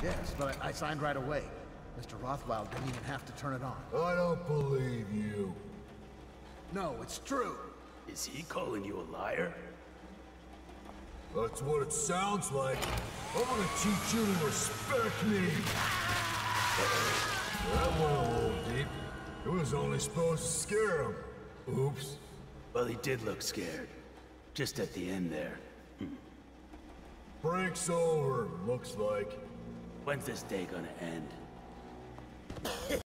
Yes, but I signed right away. Mr. Rothwell didn't even have to turn it on. I don't believe you. No, it's true. Is he calling you a liar? That's what it sounds like. I'm gonna teach you to respect me. That went a little deep. It was only supposed to scare him. Oops. Well, he did look scared. Just at the end there. Break's over, looks like. When's this day gonna end?